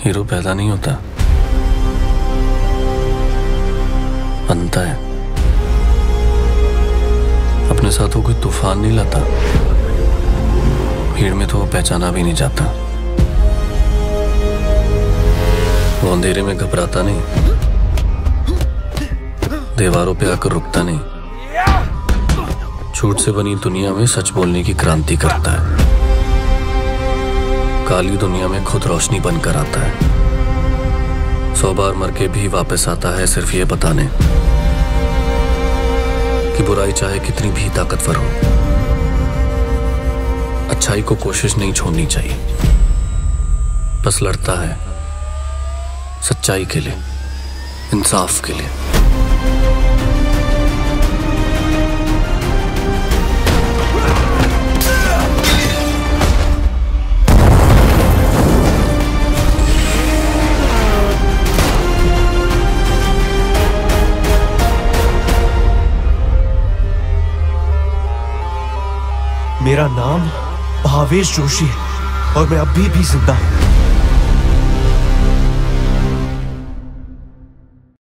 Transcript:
Hero पैदा नहीं होता, बनता है। अपने साथ वो कोई तूफान नहीं लाता, भीड़ में तो वो पहचाना भी नहीं जाता। वो अंधेरे में घबराता नहीं, दीवारों पे आकर रुकता नहीं, झूठ से बनी दुनिया में सच बोलने की क्रांति करता है। काली दुनिया में खुद रोशनी बनकर आता है, 100 बार मर के भी वापस आता है सिर्फ ये बताने कि बुराई चाहे कितनी भी ताकतवर हो, अच्छाई को कोशिश नहीं छोड़नी चाहिए। बस लड़ता है सच्चाई के लिए, इंसाफ के लिए। मेरा नाम भावेश जोशी है और मैं अभी भी जिंदा हूं।